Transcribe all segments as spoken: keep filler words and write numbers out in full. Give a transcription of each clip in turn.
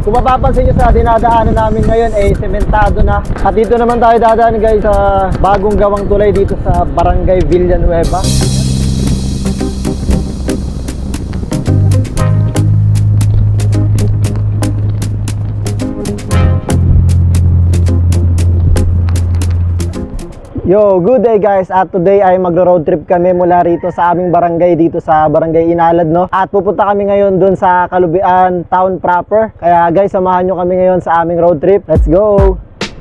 Kung mapapansin nyo sa dinadaanan namin ngayon ay eh, sementado na. At dito naman tayo dadaan guys sa bagong gawang tulay dito sa Barangay Villanueva. Yo, good day guys. At today ay magro-road trip kami mula rito sa aming barangay dito sa Barangay Inalad, no. At pupunta kami ngayon dun sa Kalubian town proper. Kaya guys, samahan nyo kami ngayon sa aming road trip. Let's go.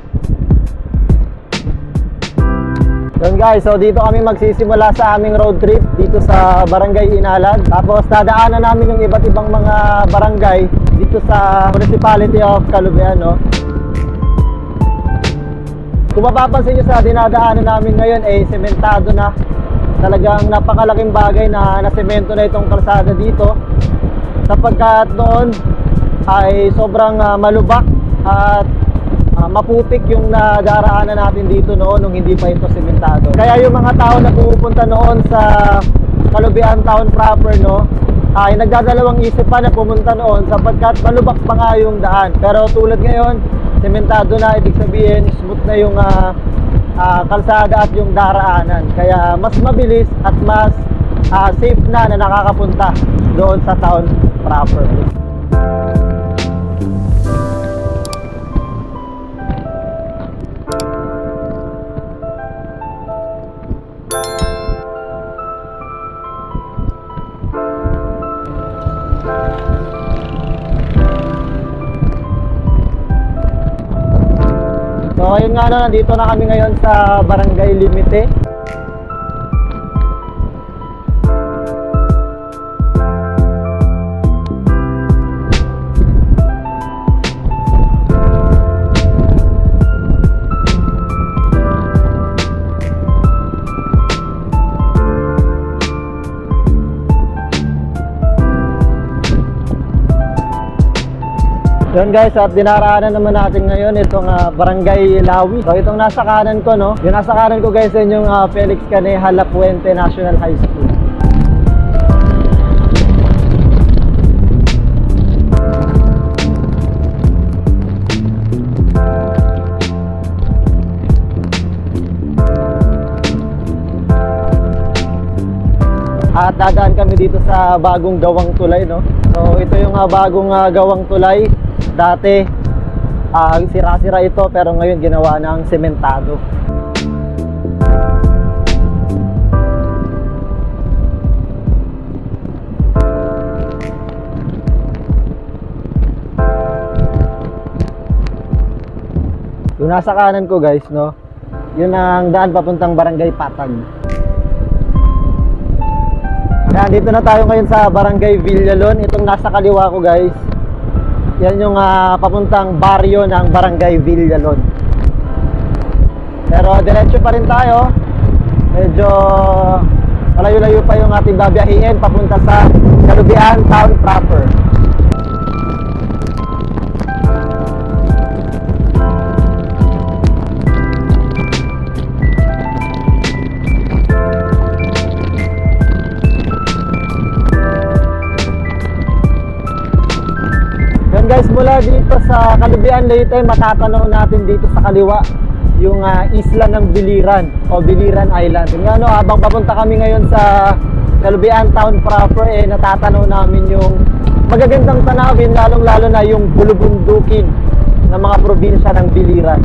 Yun guys, so dito kami magsisimula sa aming road trip dito sa Barangay Inalad. Tapos dadaanan namin yung iba't ibang mga barangay dito sa Municipality of Kalubian, no. Kung mapapansin nyo sa dinadaanan namin ngayon ay eh, sementado na. Talagang napakalaking bagay na nasemento na itong kalsada dito, sapagkat noon ay sobrang uh, malubak at uh, maputik yung nadaraanan natin dito noon nung hindi pa ito sementado. Kaya yung mga tao na pupunta noon sa Kalubian town proper, no, ay nagdadalawang isip pa na pumunta noon sapagkat malubak pa nga yung daan. Pero tulad ngayon, sementado na, ibig sabihin smooth na yung uh, uh, kalsada at yung daraanan. Kaya mas mabilis at mas uh, safe na na nakakapunta doon sa town proper. So ayun nga, no, nandito na kami ngayon sa Barangay Limite. Yun guys, at dinaraanan naman natin ngayon itong uh, Barangay Lawi. So itong nasa kanan ko, no, yung nasa kanan ko guys, yun yung uh, Felix Caneja La Puente National High School. At dadaan kami dito sa bagong gawang tulay, no. So ito yung uh, bagong uh, gawang tulay. Dati uh, sira-sira ito, pero ngayon ginawa ng sementado. Yung nasa kanan ko guys, no, yun ang daan papuntang Barangay Patag. Kaya dito na tayo ngayon sa Barangay Villalon. Itong nasa kaliwa ko guys, yan yung uh, papuntang baryo ng Barangay Villalon. Pero diretso pa rin tayo. Medyo malayo-layo pa yung ating babiyahin papunta sa Kalubian town proper. Guys, mula dito sa Kalubian Leyte, matatanaw natin dito sa kaliwa yung uh, isla ng Biliran o Biliran Island. Yung ano, habang papunta kami ngayon sa Kalubian town proper, eh natatanaw namin yung magagandang tanawin, lalong lalo na yung bulubundukin ng mga probinsya ng Biliran.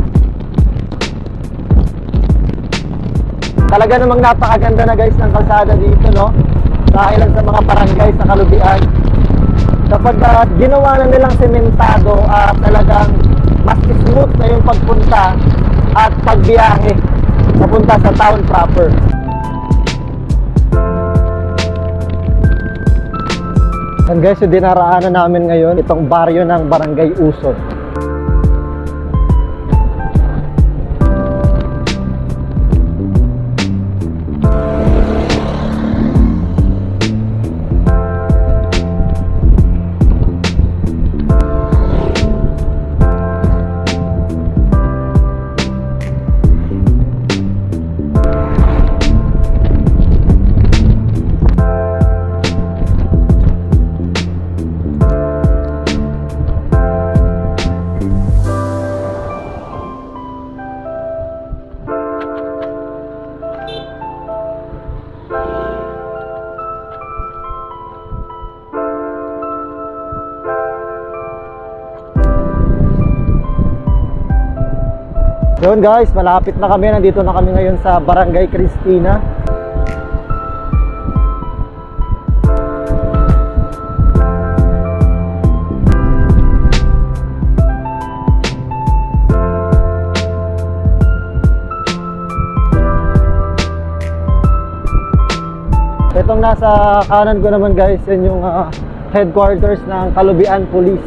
Talaga namang napakaganda na guys ng kalsada dito, no, sa ilan sa mga barangay sa Kalubian. Kapag uh, ginawa na nilang sementado at uh, talagang mas smooth na yung pagpunta at pagbiyahe papunta sa town proper. And guys, yung dinaraanan namin ngayon, itong baryo ng Barangay Usod. Yun guys, malapit na kami. Nandito na kami ngayon sa Barangay Cristina. Itong nasa kanan ko naman guys, yan yung uh, headquarters ng Calubian Police.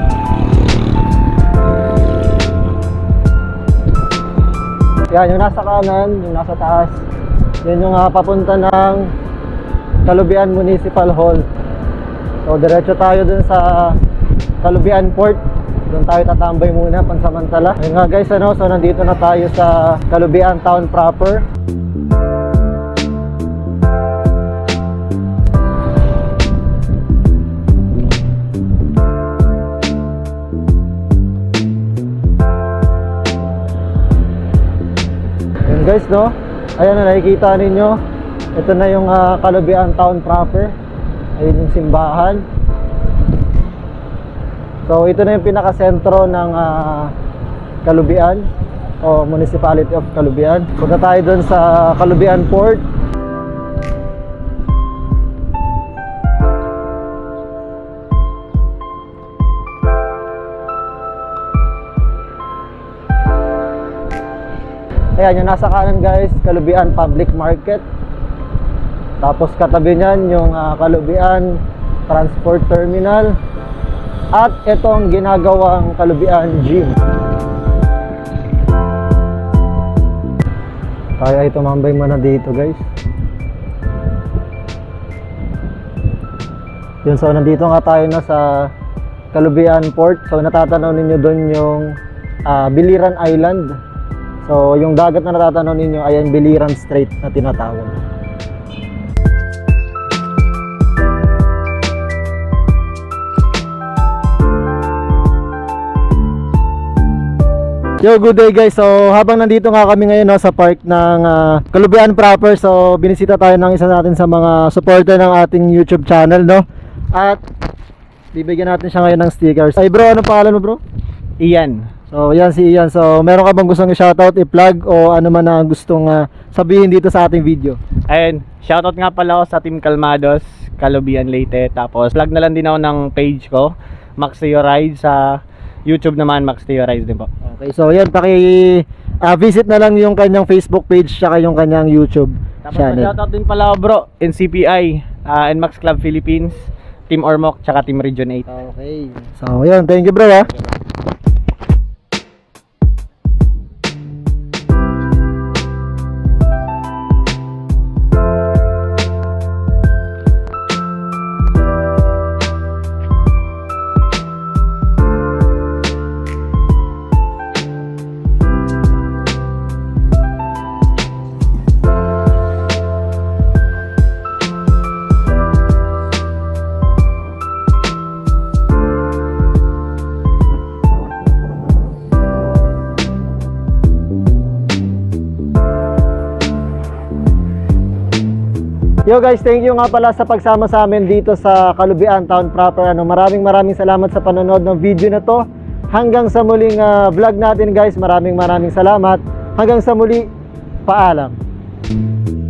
Yan, yung nasa kanan, yung nasa taas, yan yung uh, papunta ng Calubian Municipal Hall. So diretso tayo dun sa Calubian Port. Doon tayo tatambay muna pansamantala. Ayun nga guys, ano, so nandito na tayo sa Calubian Town proper. Guys, no, ayan na, nakikita ninyo, ito na yung uh, Calubian Town proper. Ayun yung simbahan. So ito na yung pinakasentro ng uh, Calubian o Municipality of Calubian. Punta tayo dun sa Calubian Port. Ayan, yung nasa kanan guys, Calubian Public Market. Tapos katabi niyan yung uh, Calubian Transport Terminal. At itong ginagawang Calubian Gym. Tayo ay tumambay muna dito guys. Yun, so nandito nga tayo na sa Calubian Port. So natatanaw ninyo doon yung uh, Biliran Island. So, yung dagat na natatanaw ninyo ay ang Biliran Strait na tinatawag. Yo, good day guys. So, habang nandito nga kami ngayon no, sa park ng uh, Calubian proper, so binisita tayo ng isa natin sa mga supporter ng ating YouTube channel, no? At bibigyan natin siya ngayon ng stickers. Ay bro, anong pangalan mo bro? Ian. So, yan si Ian. So, meron ka bang gustong i-shoutout, i-plug o ano man na gustong uh, sabihin dito sa ating video? Ayun, shoutout nga pala ako sa Team Kalmados, Calubian Leyte. Tapos, plug na lang din ako ng page ko, Max Teo Ride. Sa YouTube naman, Max Teo Ride din po. Okay, so yan, paki-visit uh, na lang yung kanyang Facebook page tsaka yung kanyang YouTube Tapos, channel. shoutout din pala ako bro, N C P I, uh, N Max Club Philippines, Team Ormoc, tsaka Team Region eight. Okay. So, yan, thank you bro ha. Yo guys, thank you nga pala sa pagsama sa amin dito sa Calubian Town proper. Ano, maraming maraming salamat sa panonood ng video na to. Hanggang sa muling uh, vlog natin guys, maraming maraming salamat. Hanggang sa muli, paalam.